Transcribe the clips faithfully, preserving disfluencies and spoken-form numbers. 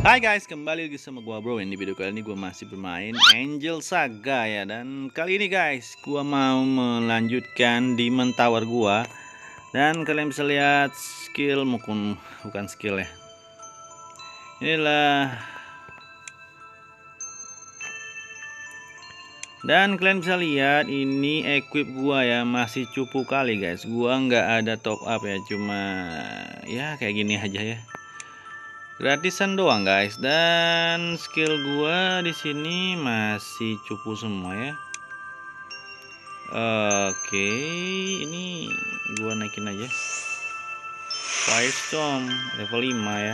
Hai guys, kembali lagi sama gua Bro. Ini video kali ini gua masih bermain Angel Saga ya. Dan kali ini guys, gua mau melanjutkan Demon Tower gua. Dan kalian bisa lihat skill, maupun bukan skill ya. Inilah. Dan kalian bisa lihat ini equip gua ya, masih cupu kali guys. Gua nggak ada top up ya, cuma ya kayak gini aja ya. Gratisan doang guys, dan skill gua di sini masih cupu semua ya. Oke, ini gua naikin aja. Firestorm level lima ya.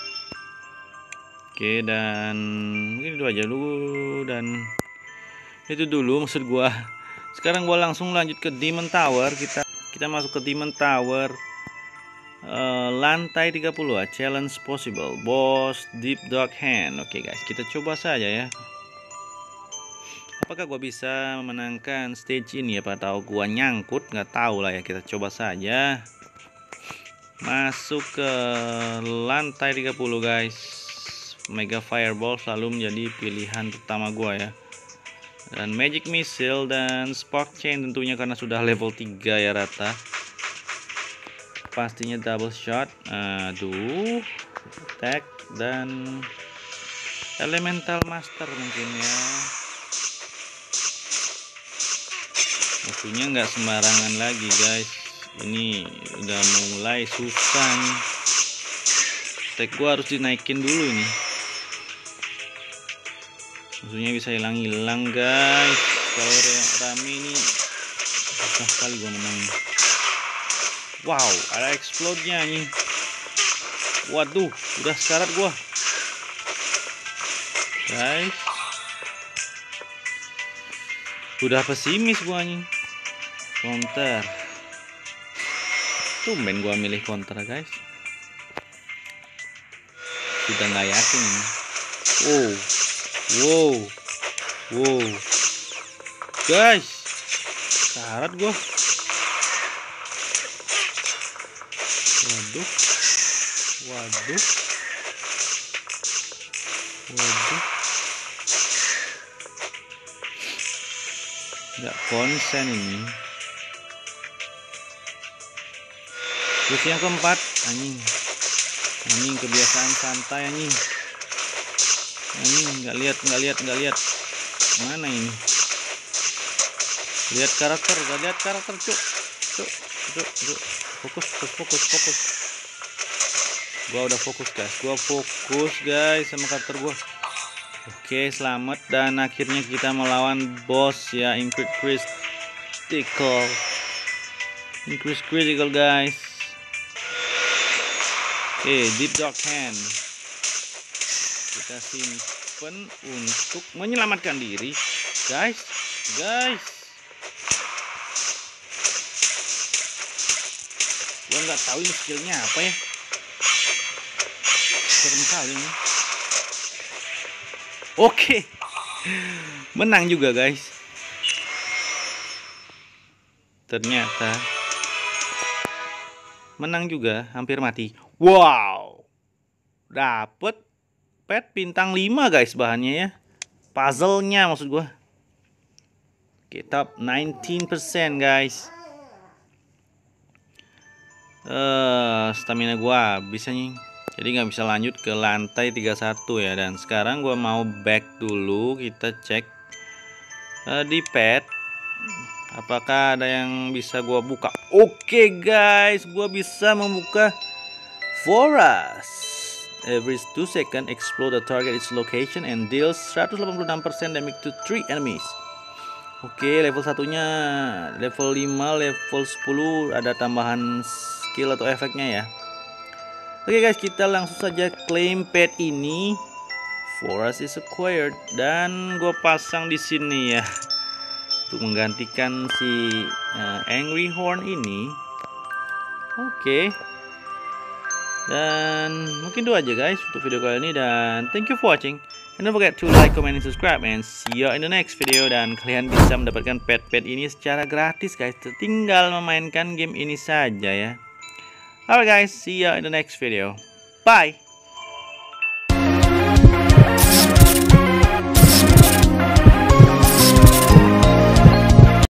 Oke, dan mungkin itu aja dulu, dan itu dulu maksud gua. Sekarang gua langsung lanjut ke Demon Tower. Kita kita masuk ke Demon Tower. Uh, lantai tiga puluh, challenge possible, boss deep dark hand. Oke okay guys, kita coba saja ya. Apakah gua bisa memenangkan stage ini? Apa tahu gua nyangkut, nggak tahu lah ya. Kita coba saja. Masuk ke lantai tiga puluh guys. Mega fireball selalu menjadi pilihan pertama gua ya. Dan magic missile dan spark chain tentunya karena sudah level tiga ya rata. Pastinya double shot, aduh, attack dan elemental master mungkin ya. Musuhnya nggak sembarangan lagi guys. Ini udah mulai susah nih. Attack gua harus dinaikin dulu ini. Musuhnya bisa hilang-hilang guys. Kalau rame ini susah sekali gua menang. Wow, ada explode-nya nih. Waduh, udah sekarat gua. Guys. Udah pesimis gua nih. Counter. Tumben gua milih counter, guys. Sudah nggak yakin ini. Wow. Wow. Wow. Guys. Sekarat gua. Waduh, waduh, waduh, nggak konsen ini. Terus yang keempat, anjing, anjing kebiasaan santai anjing, anjing nggak lihat, nggak lihat, nggak lihat, mana ini? Lihat karakter, nggak lihat karakter, cuk, cuk, cuk, cuk. Fokus, fokus, fokus, fokus. Gua udah fokus guys, gua fokus guys sama karakter gua. Oke, selamat, dan akhirnya kita melawan boss ya, increase critical, increase critical guys. Oke, deep dark hand. Kita simpen untuk menyelamatkan diri, guys, guys. Gua nggak tahu ini skillnya apa ya. Serem kali ini. Oke, menang juga guys. Ternyata menang juga, hampir mati. Wow, dapet pet bintang lima guys bahannya ya. Puzzle-nya maksud gua. Oke, top sembilan belas persen guys. Uh, stamina gua habis nih, jadi nggak bisa lanjut ke lantai tiga puluh satu ya. Dan sekarang gua mau back dulu, kita cek uh, di pet apakah ada yang bisa gua buka. Oke guys, gua bisa membuka Forest. Every two second explode the target its location and deals seratus delapan puluh enam persen damage to three enemies. Oke, level satunya level lima, level sepuluh ada tambahan skill atau efeknya ya. Oke guys, kita langsung saja claim pet ini. Forest is acquired, dan gue pasang di sini ya untuk menggantikan si uh, Angry Horn ini. Oke. Dan mungkin itu aja guys untuk video kali ini, dan thank you for watching. And don't forget to like, comment, and subscribe, and see you in the next video. Dan kalian bisa mendapatkan pet-pet ini secara gratis guys. Tinggal memainkan game ini saja ya. Alright guys, see you in the next video. Bye.